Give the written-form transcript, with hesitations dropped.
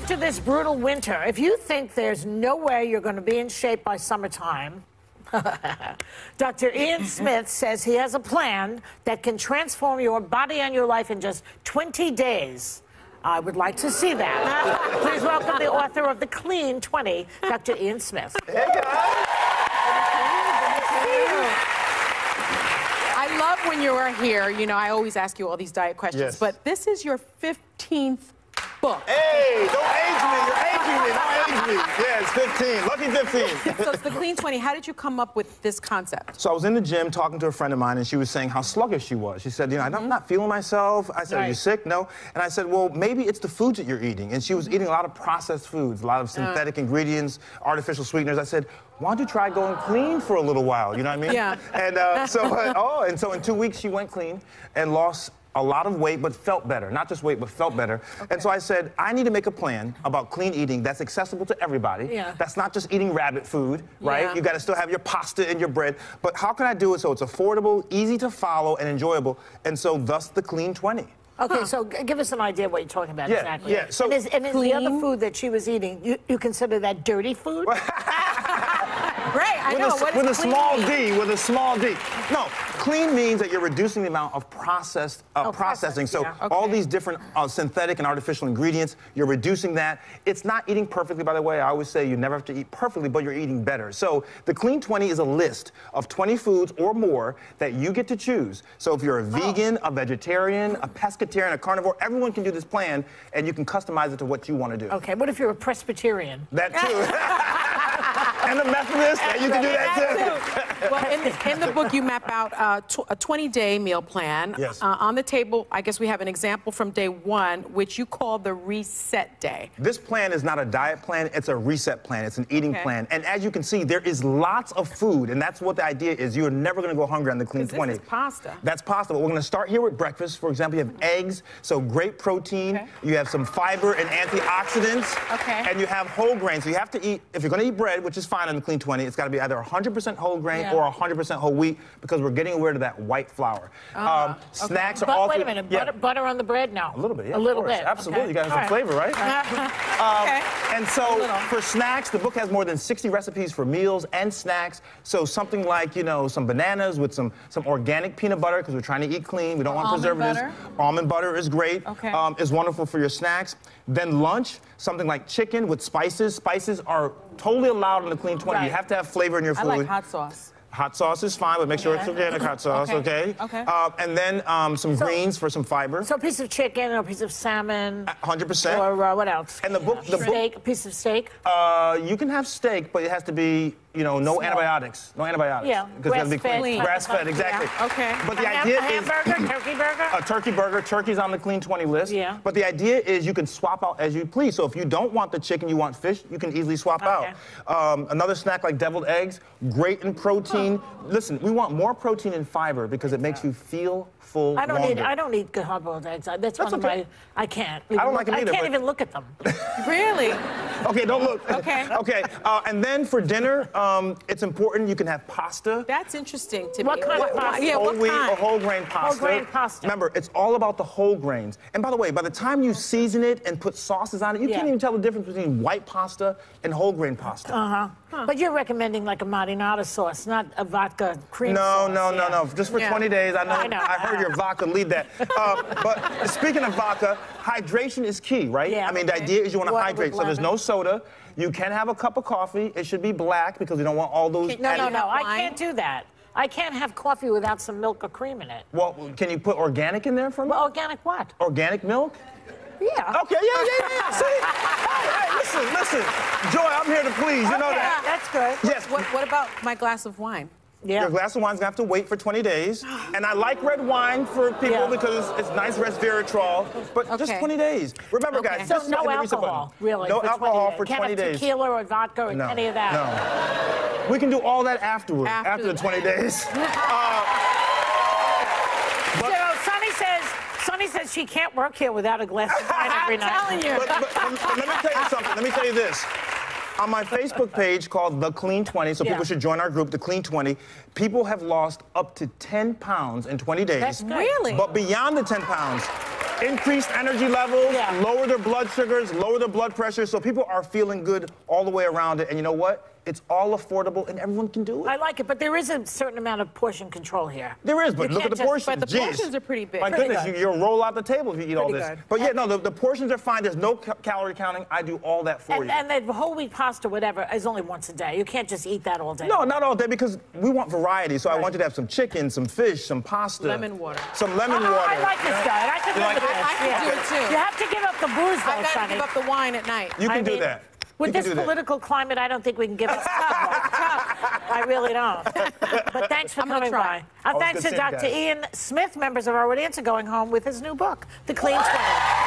after this brutal winter, if you think there's no way you're going to be in shape by summertime, Dr. Ian Smith says he has a plan that can transform your body and your life in just 20 days. I would like to see that. Please welcome the author of The Clean 20, Dr. Ian Smith. Hey, guys. I love when you are here. You know, I always ask you all these diet questions, but this is your 15th book. Hey, don't age me. You're aging me. Don't age me. Yeah, it's 15. Lucky 15. So it's The Clean 20. How did you come up with this concept? So I was in the gym talking to a friend of mine, and she was saying how sluggish she was. She said, you know, I'm not feeling myself. I said, are you sick? No. And I said, well, maybe it's the foods that you're eating. And she was eating a lot of processed foods, a lot of synthetic ingredients, artificial sweeteners. I said, why don't you try going clean for a little while? You know what I mean? Yeah. And so in 2 weeks, she went clean and lost a lot of weight, but felt better. Not just weight, but felt better. Okay. And so I said, I need to make a plan about clean eating that's accessible to everybody. Yeah. That's not just eating rabbit food, right? Yeah. You gotta still have your pasta and your bread. But how can I do it so it's affordable, easy to follow, and enjoyable? And so thus the Clean 20. Okay, so give us an idea of what you're talking about exactly. Yeah, so... And is the other food that she was eating, you consider that dirty food? Right, I know. With a small D, with a small D. No, clean means that you're reducing the amount of processing. So all these different synthetic and artificial ingredients, you're reducing that. It's not eating perfectly, by the way. I always say you never have to eat perfectly, but you're eating better. So the Clean 20 is a list of 20 foods or more that you get to choose. So if you're a vegan, a vegetarian, a pescatarian, a carnivore, everyone can do this plan, and you can customize it to what you want to do. Okay, what if you're a Presbyterian? That too. And a Methodist, you can do that too. Well, in the book, you map out a 20-day meal plan. Yes. On the table, I guess we have an example from day 1, which you call the reset day. This plan is not a diet plan, it's a reset plan. It's an eating plan. And as you can see, there is lots of food, and that's what the idea is. You're never going to go hungry on the Clean 20. This is pasta. That's pasta. But we're going to start here with breakfast. For example, you have eggs, so great protein. Okay. You have some fiber and antioxidants. Okay. And you have whole grains. So you have to eat, if you're going to eat bread, which is fine on the Clean 20, it's got to be either 100% whole grain or 100% whole wheat, because we're getting rid of that white flour. Snacks are all... Wait a minute, butter on the bread? No. A little bit, a little bit. Absolutely, you got some flavor, right? And so for snacks, the book has more than 60 recipes for meals and snacks. So something like, you know, some bananas with some organic peanut butter, because we're trying to eat clean. We don't want preservatives. Almond butter is great. Is wonderful for your snacks. Then lunch, something like chicken with spices. Spices are totally allowed in the Clean 20. You have to have flavor in your food. I like hot sauce. Hot sauce is fine, but make sure it's organic hot sauce, okay? And then some greens for some fiber. So a piece of chicken or a piece of salmon. 100%. Or what else? And the book... Steak, a piece of steak? You can have steak, but it has to be, you know, no antibiotics. No antibiotics. Yeah, grass-fed. Grass-fed, exactly. Yeah. Okay. But the idea is... hamburger, turkey burger? A turkey burger. Turkey's on the Clean 20 list. Yeah. But the idea is you can swap out as you please. So if you don't want the chicken, you want fish, you can easily swap out. Another snack like deviled eggs, great in protein. Listen, we want more protein and fiber because it makes you feel full I don't need hard-boiled eggs. That's one of my... I can't. I don't like them either. I can't even look at them. Really? Okay, don't look. Okay. Okay, and then for dinner, it's important you can have pasta. That's interesting to me. What kind of pasta? Yeah, whole wheat or whole grain pasta. Whole grain pasta. Remember, it's all about the whole grains. And by the way, by the time you season it and put sauces on it, you can't even tell the difference between white pasta and whole grain pasta. But you're recommending like a marinara sauce, not a vodka cream sauce. No. Just for 20 days. I know. I heard your vodka lead that. But speaking of vodka, hydration is key, right? Yeah, I mean, the idea is you want to hydrate. So there's no soda. You can have a cup of coffee. It should be black because we don't want all those... No. I can't do that. I can't have coffee without some milk or cream in it. Well, can you put organic in there for me? Well, organic what? Organic milk? Yeah. Okay, yeah. See? Hey, listen. Joy, I'm here to please. You know that. That's good. Yes. What about my glass of wine? Your glass of wine's gonna have to wait for 20 days. And I like red wine for people because it's nice resveratrol, but just 20 days. Remember, guys, so no alcohol, really. No alcohol for 20 days. Tequila or vodka or any of that. No. We can do all that afterward, after the 20 days. Sonny says she can't work here without a glass of wine every night. I'm telling you. But let me tell you something. Let me tell you this. On my Facebook page called The Clean 20, so people should join our group, The Clean 20, people have lost up to 10 pounds in 20 days. That's good. Really? But beyond the 10 pounds, increased energy levels, lower their blood sugars, lower their blood pressure, so people are feeling good all the way around it. And you know what? It's all affordable, and everyone can do it. I like it, but there is a certain amount of portion control here. There is, but look at the portions. But the portions are pretty big. My goodness, you'll roll out the table if you eat all this. Good. But yeah, no, the portions are fine. There's no calorie counting. I do all that for you. And the whole wheat pasta, whatever, is only once a day. You can't just eat that all day. No, not all day, because we want variety. So I want you to have some chicken, some fish, some pasta. Lemon water. Some lemon water. I like this diet. I can live with this. I can do it too. You have to give up the booze, though, I've got to Sonny. give up the wine at night. You can do that. With this political climate, I don't think we can give it up. I really don't. But thanks for coming by. Thanks to Dr. Ian Smith. Members of our audience are going home with his new book, The Clean 20.